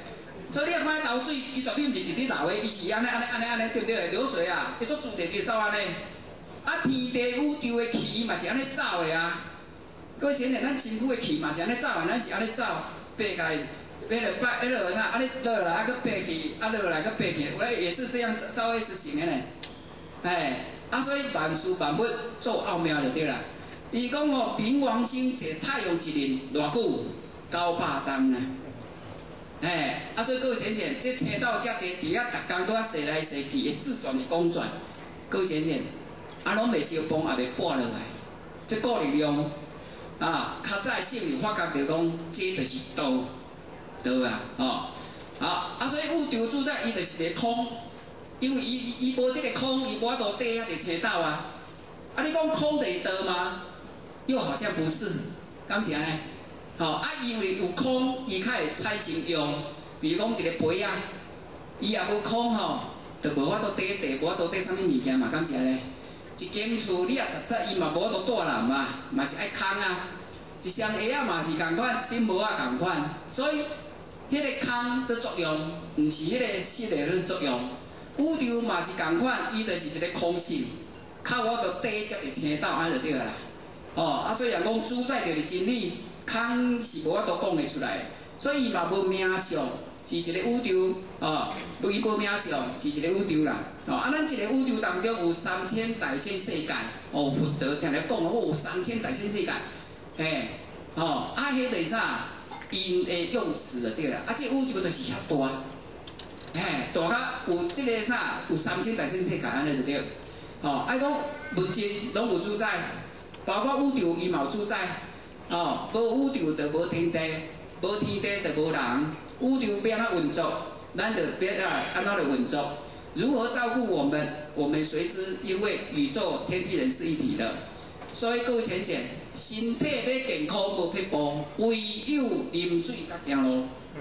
所以你看流水，伊绝对毋是直直流的，伊是安尼安尼安尼安尼对不对？流水啊，伊做自然就走安尼。啊，天地宇宙的气嘛是安尼走的啊。各位先生，咱身躯的气嘛是安尼走的，咱是安尼走，爬起来，爬落摆，迄落啥，安尼落来，啊，搁爬去，啊，落来搁爬去，我也是这样造业实行的呢。哎，啊，所以万事万物做奥妙就对啦。伊讲哦，冥王星是太阳一年偌久？九百冬啊。哎，啊，所以各位先生，这青岛遮济伫遐，逐工都啊踅来踅去，会自转会公转。各位先生，啊，拢袂烧崩，也袂破落来，这顾力量啊，较早性就发觉着讲，这就是道，道啊，哦，好，啊，所以宇宙主宰伊就是个空。因为伊伊无即个空，伊无法度缀遐个青岛啊。啊，你讲空就是道吗？又好像不是，敢是安尼？吼、啊，因为有空，伊才会产生用。比如讲一个杯啊，伊也无空吼，就无法度缀地，无法度缀啥物物件嘛，敢是安尼？一间厝你也实在伊嘛无法度住人嘛，嘛是爱空啊。一双鞋仔嘛是共款，一顶帽仔共款，所以迄个空的作用，毋是迄个实个的作用。宇宙嘛是共款，伊就是一个空性，靠我着缀接一青岛安就对啦。哦，啊，所以人讲主宰就是真理，空是无法度讲会出来，所以伊嘛无名相，是一个宇宙哦，伊无名相是一个宇宙啦。哦，啊，咱一个宇宙当中有三千大千世界，哦，佛陀定来讲哦，有三千大千世界，嘿，哦，啊，迄个啥，因的用词就对啦，啊，这宇宙就是遐大。嘿，大甲有即个啥，有三千大千世界安尼就对。哦，爱讲物质拢有主宰，包括宇宙伊嘛有主宰。哦，无宇宙就无天地，无天地就无人。宇宙变啊运作，咱就变啊安怎来运作？如何照顾我们？我们随之，因为宇宙天地人是一体的。所以各位浅显，身体要健康无撇步，唯有啉水甲行路。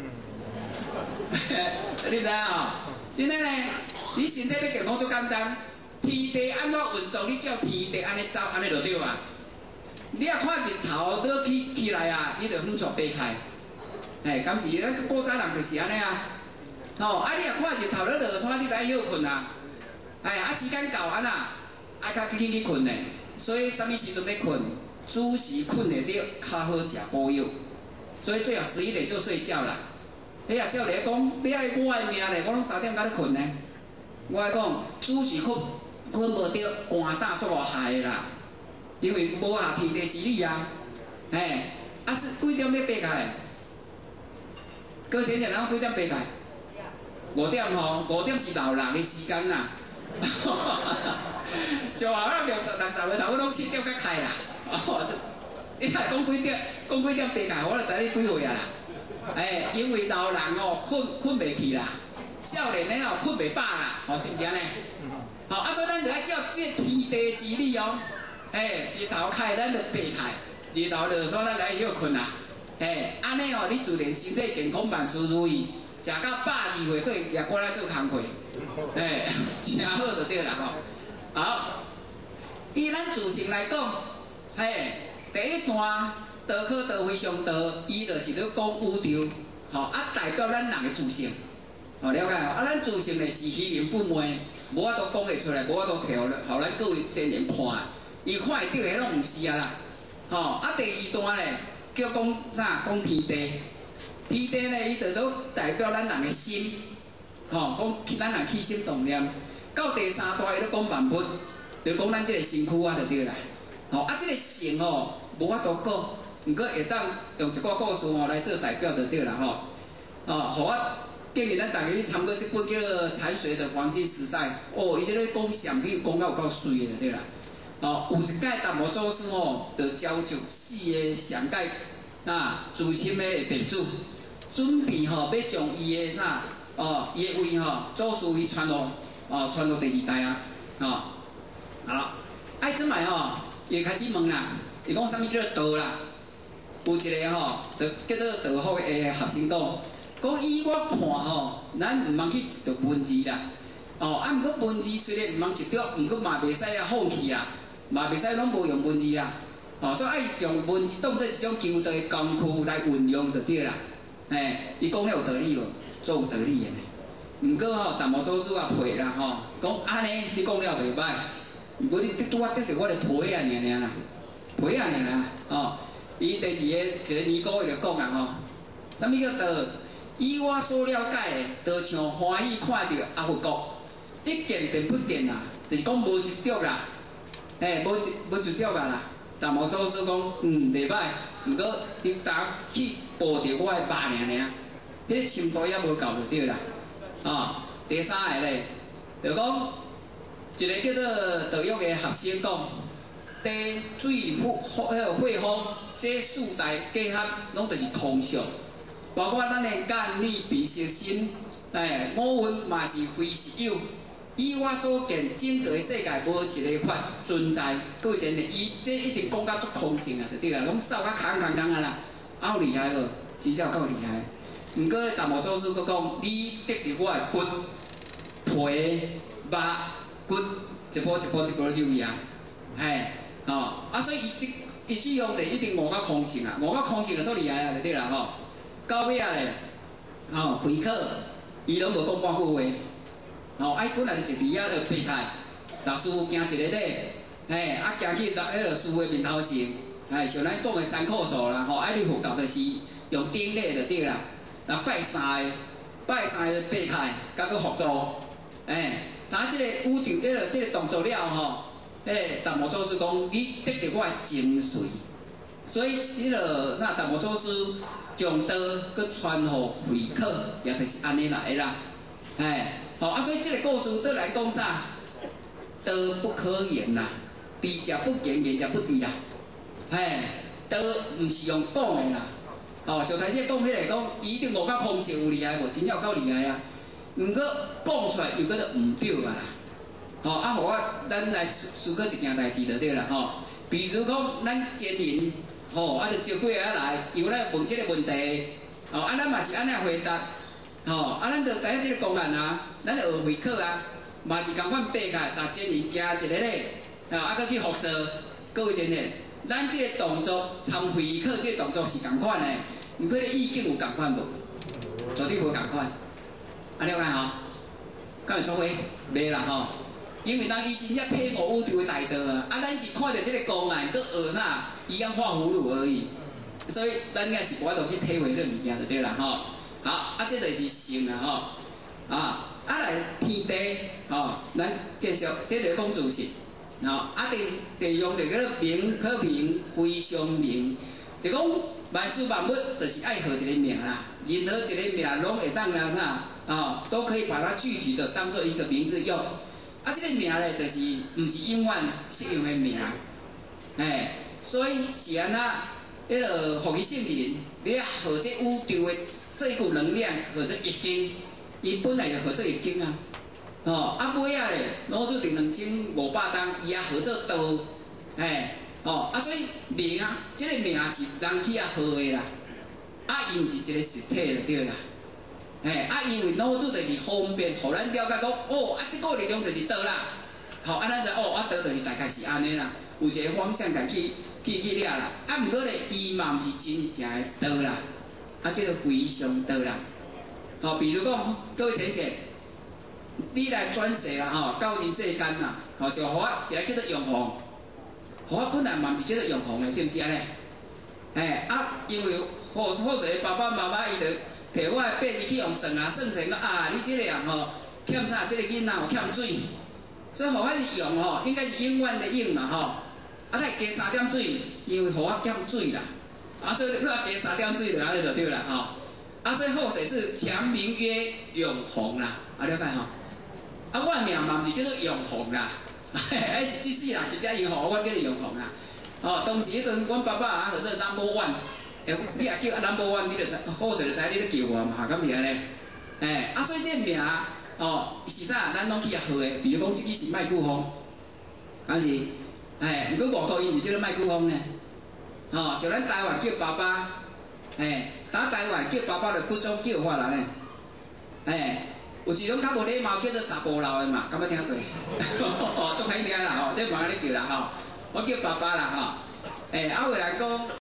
你知啊？真诶呢，你身体要健康足简单，天地安怎运作，你照天地安尼走，安尼就对啊。你若看日头倒起起来啊，你就远绝爬开。哎，敢是咱古早人就是安尼啊。吼，啊，你若看日头咧落山，你就爱休困啊。哎，啊时间到安那，爱较紧去困咧。所以啥物时阵要困？主时困会着，较好食补药。所以最好十一点就睡觉啦。你啊，少年讲，你爱我的命咧，我拢三点才咧困呢。我爱讲，主是困困无着，寒胆足落害啦。因为无啊天地之理啊，嘿，啊是几点要爬起来？搁前日咱几点爬起来？五点吼，五点是老人的时间啦。像我咱六十、六十岁头，我拢七点才开啦。哦，你若讲几点？讲几点爬起来，我就知你几岁啊啦。哎，因为老人哦，困困袂去啦，少年的哦困袂饱啦，哦是毋是安尼？好啊，所以咱就爱照这天地之理哦。哎，日头开咱就爬开，日头落山咱来休困啦。哎，安尼哦，你自然身体健康，万事如意，食到百二岁，佫会也过来做工课。哎，真好就对啦吼。好，以咱自性来讲，嘿，第一段。道可道非常道，伊就是咧讲宇宙，吼啊代表咱人的自性，吼了解吼。啊，咱自性咧是虚言不昧，无法度讲会出来，无法度摕互互咱各位先人看，伊看会到的拢毋是啊啦，吼啊第二段咧叫讲啥？讲天地，天地咧伊就都代表咱人的心，吼讲咱人起心动念。到第三段伊咧讲万物，就讲咱即个身躯啊就对啦，吼啊即个性吼无法度讲。毋过会当用一寡故事吼来做代表就对啦吼，哦，互我建议咱大家去参考这本叫做《禅学的黄金时代》，哦，伊这个讲上语讲到有够水的对啦，哦，有一届达摩祖师吼，就召集四个上届啊资深的弟子，准备吼要将伊的啥，哦，伊的位吼祖师去传落，哦，传落第二代啊，哦，好，爱之买吼，伊开始问啦，伊讲啥物叫做道啦？有一个吼，就叫做道学的学生讲，讲以我看吼，咱毋通去执着文字啦，哦，啊，毋过文字虽然毋通执着，毋过嘛袂使啊放弃啦，嘛袂使拢无用文字啦，哦，所以爱用文字当做一种求道的工具来运用就对啦，嘿，伊讲了有道理无？ 做有道理的。毋过吼，淡薄祖师啊批啦吼，讲安尼你讲了袂歹，毋过你拄啊得着我的批啊尔尔啦，批啊尔啦吼。伊第二个一个尼姑伊就讲啦吼，啥物叫道？以我所了解的，就像欢喜看到阿佛国，一见便不见啦，就是讲无执着啦，嘿，无无执着啦啦。淡薄祖师讲，嗯，袂歹，毋过你当去报着我的爸尔尔，迄个深度也无够就对啦。哦，第三个咧，就讲一个叫做道育的学生讲，地水火火迄个火风，这四大结合拢就是空相，包括咱的眼、耳、鼻、舌、身，哎，五蕴嘛是非实有。以我所见，整个世界无一个法存在。各位前呢，伊这一定讲到足空性啊，就对啦，拢扫甲空空空啊啦，好厉害无？真正够厉害。毋过淡薄祖师佫讲，你得着我的骨、皮、肉、骨，一步一步一步入去啊，嘿，吼，啊，所以伊即伊即样咧一定悟到空性啊，悟到空性就足厉害啊，就对啦吼。到尾啊咧，吼，会考伊拢无讲半句话。吼，啊，本来是伫遐就避开，老师行一个礼，嘿，啊，行去到迄个师傅面头前，嘿，像咱讲的三叩首啦，吼，啊，你佛教就是用顶礼就对啦，那拜三个，拜三个避开，甲佮合作，嘿，打即个武场，迄个即个动作了吼，嘿，淡薄祖师讲，你得着我的精髓，所以迄个那淡薄祖师将道佮传互会考，也就是安尼来啦，嘿。吼、哦、啊，所以这个故事倒来讲啥？道不可言啦，知者不言，言者不知啦。嘿，道毋是用讲的啦。吼、哦，上台先讲起来讲，伊一定悟到空性有厉害无？真正有够厉害啊！毋过讲出来又搁着毋对啊啦。吼、哦，啊，互我咱来思思考一件代志就对啦。吼、哦，比如讲咱奸淫，吼、哦，啊，就招几个来，由咱问即个问题，吼、哦，啊，咱嘛是安尼回答。吼、哦，啊，咱就知影即个公案啊，咱就学会考啊，嘛是共款爬开，拿真人行一个咧，啊，啊，搁去复习。各位前辈，咱即个动作参会考即个动作是共款的，毋过意境有共款无？绝对无共款。安尼有吼？敢会错会？袂啦吼，因为咱以真正体悟宇宙的大道啊，啊，咱是看到即个公案，搁学啥？一样画葫芦而已。所以咱应该是无法度去体会迄个物件就对啦吼。好，啊，这就是性啦吼，啊，啊来天地，吼，咱继续，这就讲自信，吼，啊第第用着个名可名非常名，就讲万事万物就是爱号一个名啦，任何一个名拢会当啦啥，啊，都可以把它具体的当做一个名字用，啊，这个名咧就是毋是永远适用的名，哎，所以是安那。迄个互伊圣人，你号这宇宙的这一股能量，号这易经，伊本来就号这易经啊。哦，啊尾仔咧，老子定两千五百担，伊也号做道，嘿，哦，啊所以名啊，这个名是人去啊号的啦，啊伊毋是一个实体就对啦，嘿，啊因为老子就是方便，互咱了解讲，哦，啊这个力量就是道啦，好，啊咱就哦，啊道就是大概是安尼啦，有一个方向家去。去去了啦，啊，毋过咧，伊嘛毋是真正的道啦，啊，叫做非常道啦。吼、哦，比如讲，各位先生，你来转世啦，吼，到人世间啦，吼、哦，是互我是来叫做用恒，互我本来嘛毋是叫做用恒的，知毋知咧？哎，啊，因为好好势爸爸妈妈伊就摕我的八字去用算啊，算成啊，你即个人吼欠啥？即、這個囡仔有欠水，所以互我是用吼，應該是永遠的用嘛，吼。啊，再加三點水，因為互我減水啦，啊，所以你要加三點水就安尼就對啦，吼。啊，所以後世是強名曰永恆啦，啊，了解吼。啊，我命嘛毋是叫做永恆啦，哎，即世人一隻永恆，我叫做永恆啦。哦，當時迄陣，阮爸爸啊，號做 number one， 誒，你也叫 number one， 你就知，好勢就知你咧叫我嘛，咁樣咧。誒，啊，所以這名哦是啥？咱攏去啊號的，比如講即支是麥克風，還是？哎，毋過外國伊毋叫做麥克風呢，吼、哦，像咱台灣叫爸爸，哎，打台灣叫爸爸就幾種叫法啦呢，哎，有一種較無禮貌叫做查甫老的嘛，敢捌聽過？哦，足歹聽啦吼，這無安尼叫啦吼，我叫爸爸啦吼，哎，啊話來講。